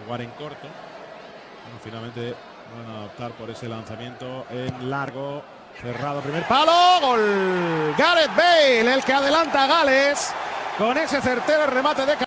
jugar en corto. Bueno, finalmente van a optar por ese lanzamiento en largo. Cerrado, primer palo, gol. Gareth Bale, el que adelanta a Gales con ese certero remate de